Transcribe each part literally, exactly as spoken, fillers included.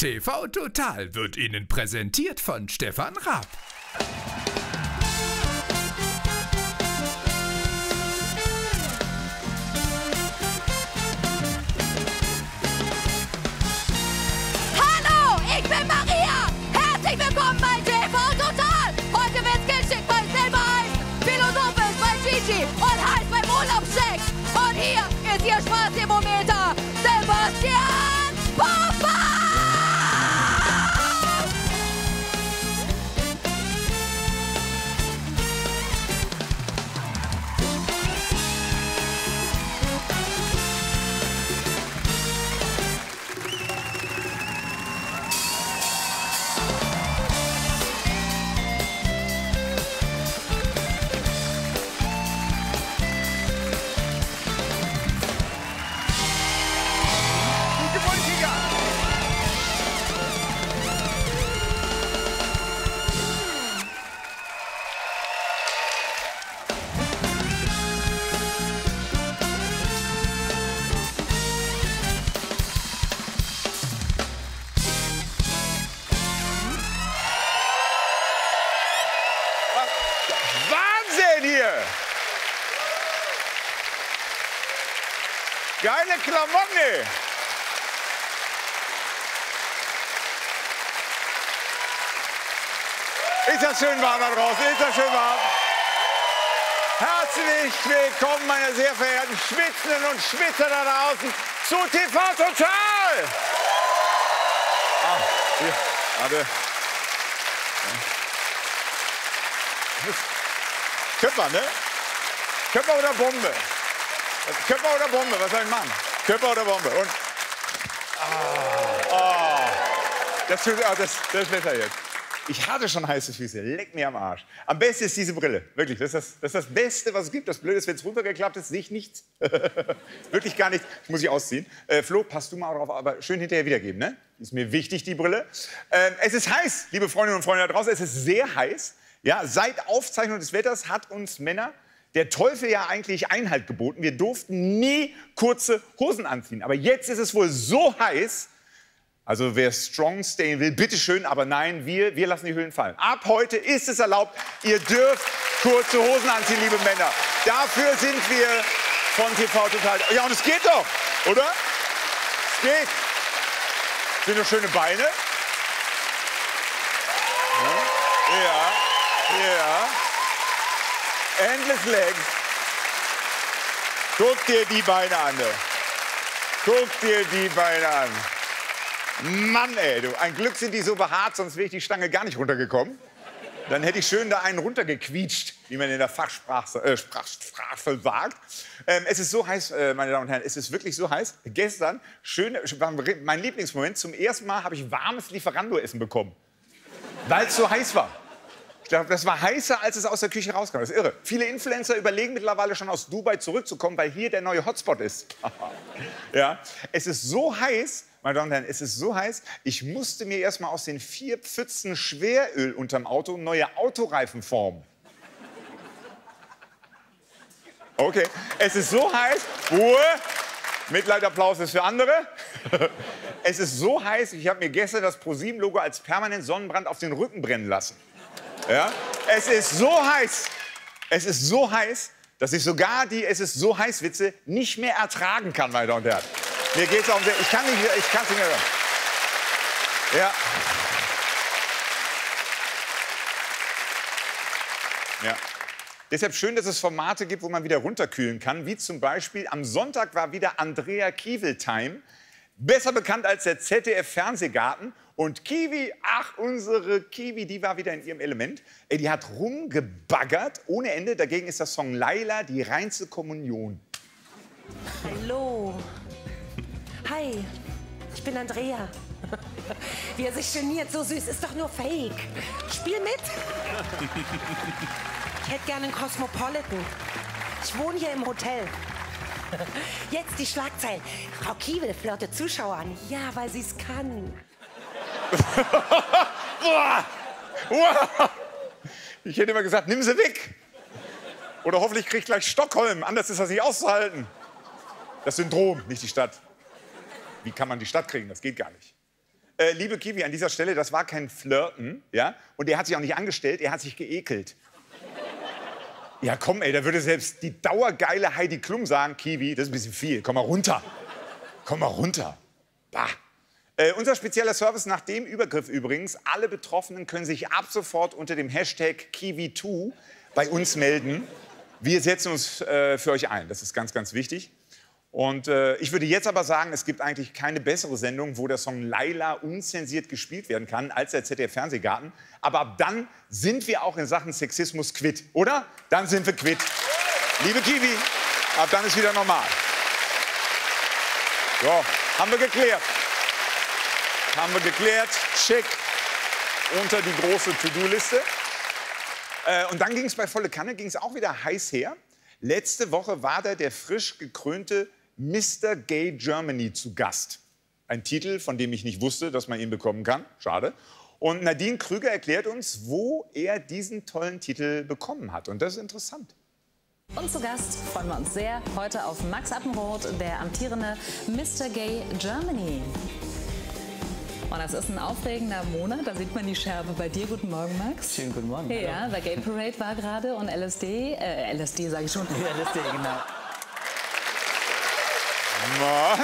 T V Total wird Ihnen präsentiert von Stefan Raab. Hallo, ich bin Maria. Herzlich willkommen bei T V Total. Heute wird's kitschig bei Silber Eis, philosophisch bei Gigi und heiß beim Urlaubscheck. Und hier ist Ihr Spaßthermometer, Sebastian Papa. Wahnsinn hier! Geile Klamotten! Ey. Ist das schön warm da draußen? Ist das schön warm? Herzlich willkommen, meine sehr verehrten Schwitzenden und Schwitzer da draußen, zu T V Total! Ah, hier, warte. Köpfer, ne? Köpfer oder Bombe? Köpfer oder Bombe? Was soll ich machen? Köpfer oder Bombe? Und. Ah, oh. Das, tut, ah, das, das ist besser jetzt. Ich hatte schon heiße Füße. Leck mir am Arsch. Am besten ist diese Brille. Wirklich, das ist das, das, ist das Beste, was es gibt. Das Blöde ist, wenn es runtergeklappt ist, sehe ich nichts. Wirklich gar nichts. Ich muss sie ausziehen. Äh, Flo, passt du mal drauf, aber schön hinterher wiedergeben, ne? Ist mir wichtig, die Brille. Ähm, es ist heiß, liebe Freundinnen und Freunde da draußen. Es ist sehr heiß. Ja, seit Aufzeichnung des Wetters hat uns Männer der Teufel ja eigentlich Einhalt geboten. Wir durften nie kurze Hosen anziehen. Aber jetzt ist es wohl so heiß. Also wer strong stayen will, bitteschön. Aber nein, wir, wir lassen die Hüllen fallen. Ab heute ist es erlaubt. Ihr dürft kurze Hosen anziehen, liebe Männer. Dafür sind wir von T V Total. Ja, und es geht doch, oder? Es geht. Sind doch schöne Beine. Ja. Ja. Ja. Endless Legs. Guck dir die Beine an. Du. Guck dir die Beine an. Mann, ey, du. Ein Glück sind die so behaart, sonst wäre ich die Stange gar nicht runtergekommen. Dann hätte ich schön da einen runtergequietscht, wie man in der Fachsprache äh, Sprachsprache sagt. Ähm, es ist so heiß, äh, meine Damen und Herren, es ist wirklich so heiß. Gestern, schön, war mein Lieblingsmoment, zum ersten Mal habe ich warmes Lieferando-Essen bekommen. Weil es so heiß war. Ich glaube, das war heißer, als es aus der Küche rauskam. Das ist irre. Viele Influencer überlegen mittlerweile schon aus Dubai zurückzukommen, weil hier der neue Hotspot ist. Ja, es ist so heiß, meine Damen und Herren, es ist so heiß, ich musste mir erst mal aus den vier Pfützen Schweröl unterm Auto neue Autoreifen formen. Okay, es ist so heiß. Ruhe. Mitleidapplaus ist für andere. Es ist so heiß, ich habe mir gestern das ProSieben-Logo als permanent Sonnenbrand auf den Rücken brennen lassen. Ja? Es ist so heiß, es ist so heiß, dass ich sogar die Es ist so heiß Witze nicht mehr ertragen kann, meine Damen und Herren. Mir geht's auch sehr, ich kann nicht, ich kann es nicht mehr hören. Ja. Ja. Deshalb schön, dass es Formate gibt, wo man wieder runterkühlen kann, wie zum Beispiel am Sonntag war wieder Andrea Kiewel-Time, besser bekannt als der Z D F-Fernsehgarten. Und Kiwi, ach, unsere Kiwi, die war wieder in ihrem Element. Ey, die hat rumgebaggert ohne Ende. Dagegen ist der Song Laila die reinste Kommunion. Hallo. Hi, ich bin Andrea. Wie er sich geniert, so süß, ist doch nur Fake. Spiel mit. Ich hätte gerne einen Cosmopolitan. Ich wohne hier im Hotel. Jetzt die Schlagzeilen. Frau Kiewel flirtet Zuschauer an. Ja, weil sie es kann. Ich hätte immer gesagt, nimm sie weg. Oder hoffentlich kriegt gleich Stockholm. Anders ist das nicht auszuhalten. Das Syndrom, nicht die Stadt. Wie kann man die Stadt kriegen? Das geht gar nicht. Äh, liebe Kiwi, an dieser Stelle, das war kein Flirten, ja? Und er hat sich auch nicht angestellt, er hat sich geekelt. Ja, komm, ey, da würde selbst die dauergeile Heidi Klum sagen, Kiwi, das ist ein bisschen viel, komm mal runter. Komm mal runter. Bah. Äh, unser spezieller Service nach dem Übergriff übrigens, alle Betroffenen können sich ab sofort unter dem Hashtag Kiwi zwei bei uns melden. Wir setzen uns äh, für euch ein, das ist ganz, ganz wichtig. Und äh, ich würde jetzt aber sagen, es gibt eigentlich keine bessere Sendung, wo der Song Laila unzensiert gespielt werden kann, als der Z D F-Fernsehgarten. Aber ab dann sind wir auch in Sachen Sexismus quitt, oder? Dann sind wir quitt. Liebe Kiwi, ab dann ist wieder normal. So, haben wir geklärt. Haben wir geklärt, check, unter die große To-Do-Liste. Äh, und dann ging es bei Volle Kanne, ging es auch wieder heiß her. Letzte Woche war da der frisch gekrönte Mister Gay Germany zu Gast. Ein Titel, von dem ich nicht wusste, dass man ihn bekommen kann. Schade. Und Nadine Krüger erklärt uns, wo er diesen tollen Titel bekommen hat. Und das ist interessant. Und zu Gast freuen wir uns sehr heute auf Max Appenroth, der amtierende Mister Gay Germany. Und das ist ein aufregender Monat, da sieht man die Schärfe bei dir. Guten Morgen, Max. Schönen guten Morgen. Ja, der Gay Parade war gerade und L S D, äh, L S D sage ich schon. Ja, L S D, genau. Na?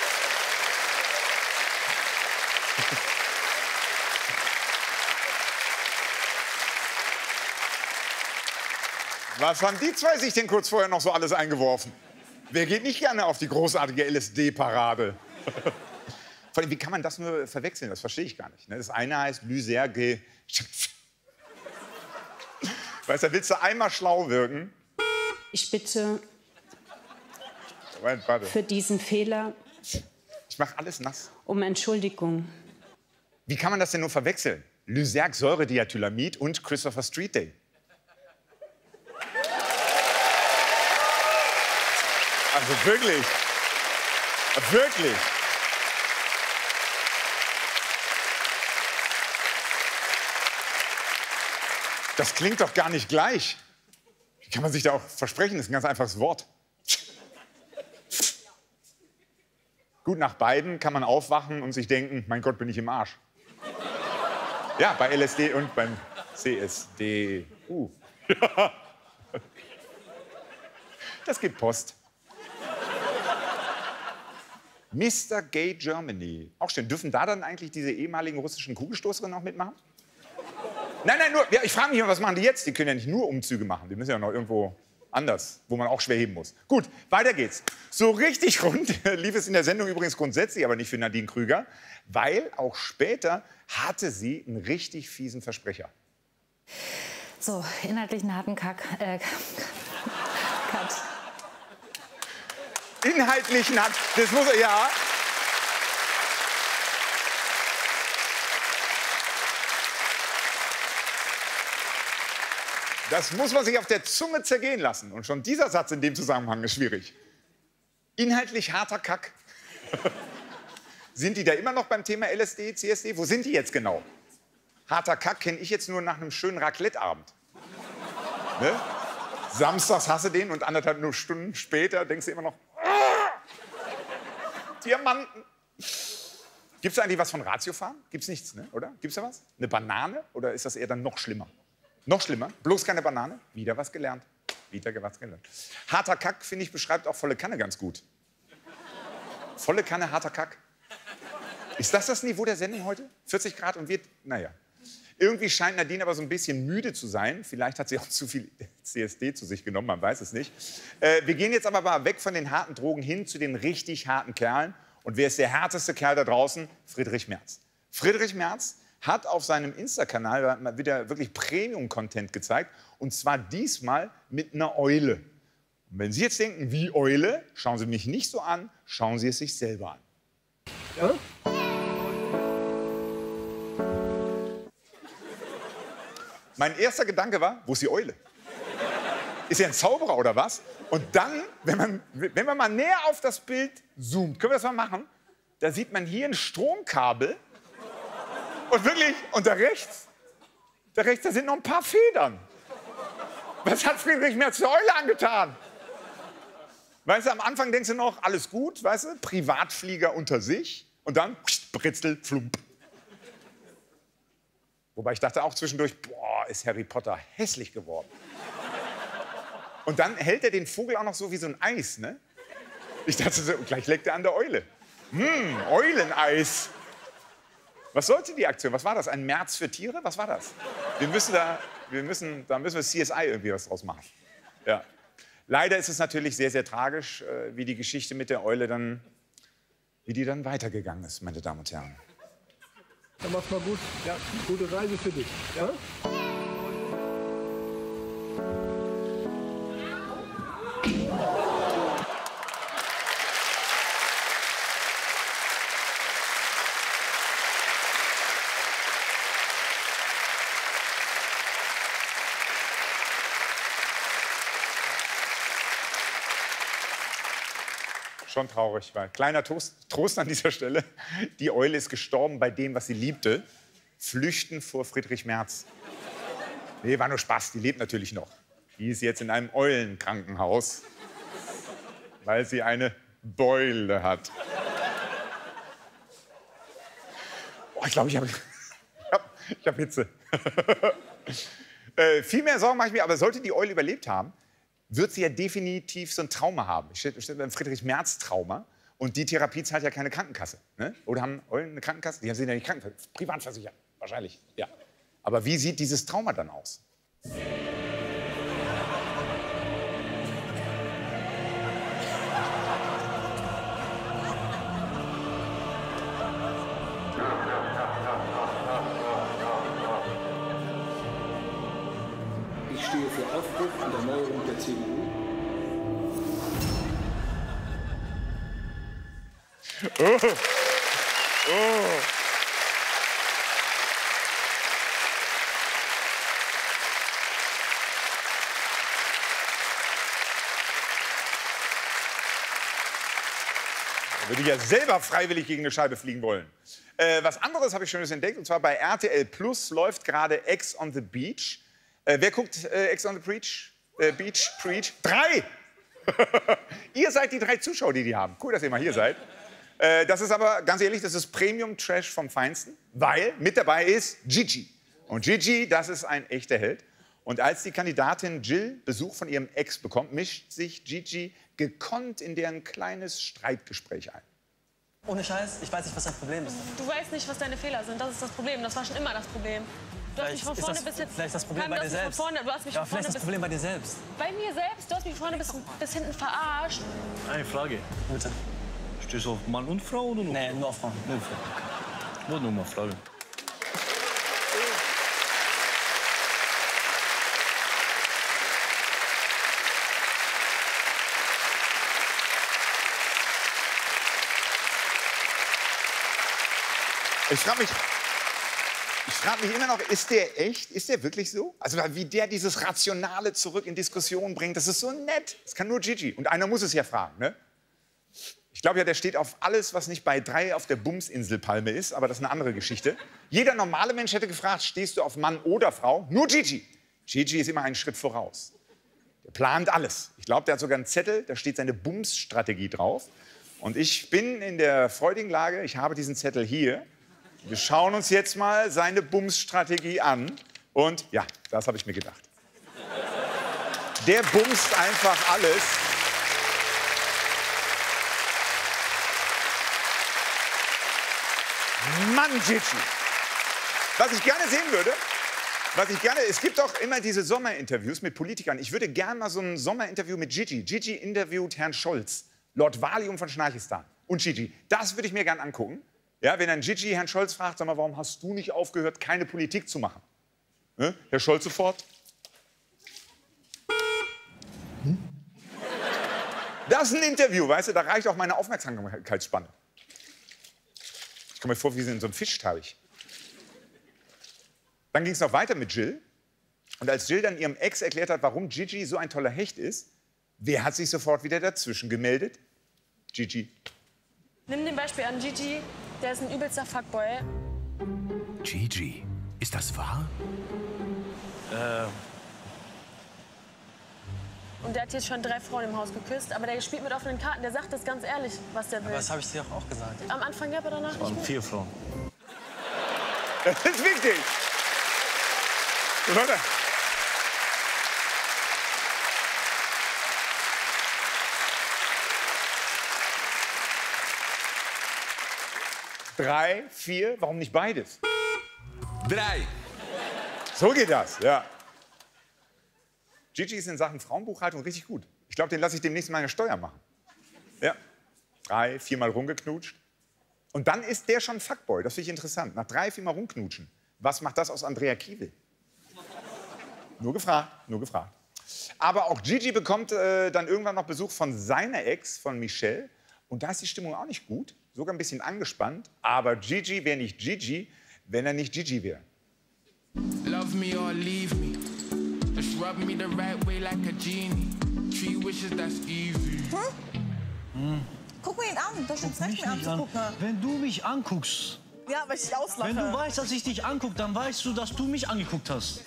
Was haben die zwei sich denn kurz vorher noch so alles eingeworfen? Wer geht nicht gerne auf die großartige L S D-Parade? Vor allem, wie kann man das nur verwechseln? Das verstehe ich gar nicht. Ne? Das eine heißt Lyserge. Weißt du, willst du einmal schlau wirken? Ich bitte Moment, warte. für diesen Fehler Ich mache alles nass. um Entschuldigung. Wie kann man das denn nur verwechseln? Lyserg-Säurediethylamid und Christopher Street Day. Also wirklich. Wirklich. Das klingt doch gar nicht gleich. Wie kann man sich da auch versprechen? Das ist ein ganz einfaches Wort. Gut, nach beiden kann man aufwachen und sich denken, mein Gott, bin ich im Arsch. Ja, bei L S D und beim C S D. Uh. Das gibt Post. Mister Gay Germany. Auch schön. Dürfen da dann eigentlich diese ehemaligen russischen Kugelstoßerinnen noch mitmachen? Nein, nein, nur, ja, ich frage mich immer, was machen die jetzt? Die können ja nicht nur Umzüge machen. Die müssen ja noch irgendwo anders, wo man auch schwer heben muss. Gut, weiter geht's. So richtig rund lief es in der Sendung übrigens grundsätzlich, aber nicht für Nadine Krüger, weil auch später hatte sie einen richtig fiesen Versprecher. So, inhaltlich einen harten Kack. Äh, Cut. Inhaltlichen hat, das muss er, ja. Das muss man sich auf der Zunge zergehen lassen. Und schon dieser Satz in dem Zusammenhang ist schwierig. Inhaltlich harter Kack. Sind die da immer noch beim Thema L S D, C S D? Wo sind die jetzt genau? Harter Kack kenne ich jetzt nur nach einem schönen Raclette-Abend. Ne? Samstags hast du den und anderthalb nur Stunden später denkst du immer noch, Diamanten. Gibt es eigentlich was von Ratiofahren? Gibt's nichts, ne? Oder? Gibt's da was? Eine Banane? Oder ist das eher dann noch schlimmer? Noch schlimmer? Bloß keine Banane? Wieder was gelernt. Wieder was gelernt. Harter Kack, finde ich, beschreibt auch Volle Kanne ganz gut. Volle Kanne, harter Kack. Ist das das Niveau der Sendung heute? vierzig Grad und wird, naja. Irgendwie scheint Nadine aber so ein bisschen müde zu sein. Vielleicht hat sie auch zu viel C S D zu sich genommen, man weiß es nicht. Äh, wir gehen jetzt aber mal weg von den harten Drogen hin zu den richtig harten Kerlen. Und wer ist der härteste Kerl da draußen? Friedrich Merz. Friedrich Merz hat auf seinem Insta-Kanal mal wieder wirklich Premium-Content gezeigt. Und zwar diesmal mit einer Eule. Und wenn Sie jetzt denken, wie Eule, schauen Sie mich nicht so an, schauen Sie es sich selber an. Ja? Mein erster Gedanke war, wo ist die Eule? Ist er ein Zauberer oder was? Und dann, wenn man, wenn man mal näher auf das Bild zoomt, können wir das mal machen? Da sieht man hier ein Stromkabel. Und wirklich, und da rechts, da rechts, da sind noch ein paar Federn. Was hat Friedrich Merz der Eule angetan? Weißt du, am Anfang denkst du noch, alles gut, weißt du, Privatflieger unter sich. Und dann, pst, Britzel, flump. Wobei ich dachte auch zwischendurch, boah, ist Harry Potter hässlich geworden. Und dann hält er den Vogel auch noch so wie so ein Eis, ne? Ich dachte so, gleich leckt er an der Eule. Hm, Euleneis. Was sollte die Aktion? Was war das? Ein März für Tiere? Was war das? Wir müssen da, wir müssen, da müssen wir C S I irgendwie was draus machen. Ja. Leider ist es natürlich sehr, sehr tragisch, wie die Geschichte mit der Eule dann, wie die dann weitergegangen ist, meine Damen und Herren. Dann mach's mal gut. Ja, gute Reise für dich. Ja? Schon traurig, weil kleiner Trost, Trost an dieser Stelle. Die Eule ist gestorben bei dem, was sie liebte. Flüchten vor Friedrich Merz. Nee, war nur Spaß, die lebt natürlich noch. Die ist jetzt in einem Eulenkrankenhaus, weil sie eine Beule hat. Oh, ich glaube, ich habe ich hab, ich hab Hitze. äh, viel mehr Sorgen mache ich mir, aber sollte die Eule überlebt haben, wird sie ja definitiv so ein Trauma haben. Ich stehe beim Friedrich-Merz-Trauma. Und die Therapie zahlt ja keine Krankenkasse. Ne? Oder haben Eulen eine Krankenkasse? Die sind ja nicht krankenversichert. Privat versichert, wahrscheinlich. Ja. Aber wie sieht dieses Trauma dann aus? Ich stehe für Aufbruch und Erneuerung der C D U. Oh. Oh. Da würde ich ja selber freiwillig gegen eine Scheibe fliegen wollen. Äh, was anderes habe ich Schönes entdeckt. Und zwar bei R T L Plus läuft gerade Ex on the Beach. Äh, wer guckt äh, Ex on the Preach? Äh, Beach, Preach? Drei! Ihr seid die drei Zuschauer, die die haben. Cool, dass ihr mal hier seid. Äh, das ist aber, ganz ehrlich, das ist Premium-Trash vom Feinsten, weil mit dabei ist Gigi. Und Gigi, das ist ein echter Held. Und als die Kandidatin Jill Besuch von ihrem Ex bekommt, mischt sich Gigi gekonnt in deren kleines Streitgespräch ein. Ohne Scheiß, ich weiß nicht, was dein Problem ist. Du weißt nicht, was deine Fehler sind. Das ist das Problem. Das war schon immer das Problem. Du hast mich von vorne bis jetzt... Vielleicht das Problem bei dir selbst. Vorne, du hast mich ja, von vorne vielleicht das Problem bei dir selbst. Bei mir selbst? Du hast mich vorne bis, bis hinten verarscht. Eine Frage. Bitte. Stehst du auf Mann und Frau oder nur? Nee, nur auf Frau. Nur Frau. Wollte nur mal fragen. Ich frage mich, ich frage mich immer noch, ist der echt? Ist der wirklich so? Also wie der dieses Rationale zurück in Diskussionen bringt, das ist so nett. Das kann nur Gigi. Und einer muss es ja fragen, ne? Ich glaube ja, der steht auf alles, was nicht bei drei auf der Bumsinselpalme ist, aber das ist eine andere Geschichte. Jeder normale Mensch hätte gefragt, stehst du auf Mann oder Frau? Nur Gigi. Gigi ist immer einen Schritt voraus. Der plant alles. Ich glaube, der hat sogar einen Zettel, da steht seine Bums-Strategie drauf. Und ich bin in der freudigen Lage, ich habe diesen Zettel hier. Wir schauen uns jetzt mal seine Bums-Strategie an. Und ja, das habe ich mir gedacht. Der bumst einfach alles. Mann, Gigi. Was ich gerne sehen würde, was ich gerne, es gibt auch immer diese Sommerinterviews mit Politikern. Ich würde gerne mal so ein Sommerinterview mit Gigi. Gigi interviewt Herrn Scholz, Lord Valium von Schnarchistan. Und Gigi, das würde ich mir gerne angucken. Ja, wenn dann Gigi Herrn Scholz fragt, sag mal, warum hast du nicht aufgehört, keine Politik zu machen? Ne? Herr Scholz sofort. Hm? Das ist ein Interview, weißt du, da reicht auch meine Aufmerksamkeitsspanne. Ich komme mir vor, wie in so einem Fischteich. Dann ging es noch weiter mit Jill. Und als Jill dann ihrem Ex erklärt hat, warum Gigi so ein toller Hecht ist, wer hat sich sofort wieder dazwischen gemeldet? Gigi. Nimm den Beispiel an Gigi, der ist ein übelster Fuckboy. Gigi, ist das wahr? Äh, Und der hat jetzt schon drei Frauen im Haus geküsst, aber der spielt mit offenen Karten. Der sagt das ganz ehrlich, was der will. Aber das habe ich dir auch gesagt. Am Anfang ja, aber danach nicht waren mehr. vier Frauen. Das ist wichtig. Leute. Drei, vier, warum nicht beides? Drei. So geht das, ja. Gigi ist in Sachen Frauenbuchhaltung richtig gut. Ich glaube, den lasse ich demnächst meine Steuer machen. Ja. Drei, viermal rumgeknutscht. Und dann ist der schon Fuckboy. Das finde ich interessant. Nach drei, viermal rumknutschen. Was macht das aus Andrea Kiewel? Nur gefragt, nur gefragt. Aber auch Gigi bekommt äh, dann irgendwann noch Besuch von seiner Ex, von Michelle. Und da ist die Stimmung auch nicht gut. Sogar ein bisschen angespannt. Aber Gigi wäre nicht Gigi, wenn er nicht Gigi wäre. Love me or leave me. Just rub me the right way like a genie. Three wishes, that's easy. Hm? Guck mir ihn an, du hast jetzt recht, mir anzugucken. Wenn du mich anguckst, Ja, weil ich dich auslache. wenn du weißt, dass ich dich angucke, dann weißt du, dass du mich angeguckt hast.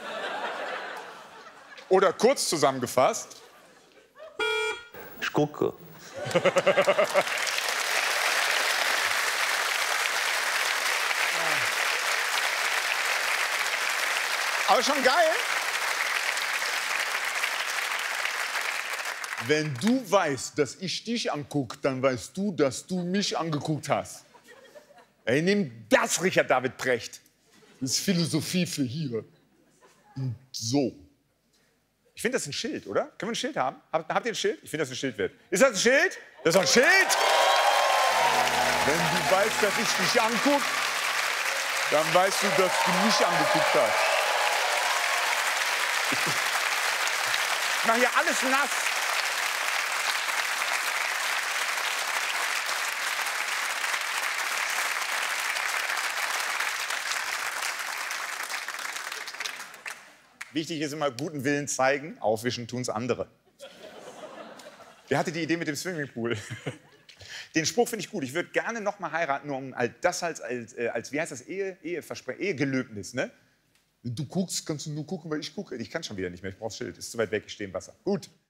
Oder kurz zusammengefasst. Ich gucke. Aber schon geil. Wenn du weißt, dass ich dich angucke, dann weißt du, dass du mich angeguckt hast. Ey, nimm das, Richard David Precht. Das ist Philosophie für hier. Und so. Ich finde das ein Schild, oder? Können wir ein Schild haben? Habt, habt ihr ein Schild? Ich finde, das ein Schild wert. Ist das ein Schild? Das ist doch ein Schild! Wenn du weißt, dass ich dich angucke, dann weißt du, dass du mich angeguckt hast. Ich mache hier alles nass. Wichtig ist immer, guten Willen zeigen, aufwischen tun's andere. Wer hatte die Idee mit dem Swimmingpool? Den Spruch finde ich gut. Ich würde gerne noch mal heiraten, nur um das als, als, als wie heißt das, Ehe, Eheversprechen, Ehegelöbnis, ne? Wenn du guckst, kannst du nur gucken, weil ich gucke. Ich kann schon wieder nicht mehr, ich brauche Schild. Ist zu weit weg, ich stehe im Wasser. Gut.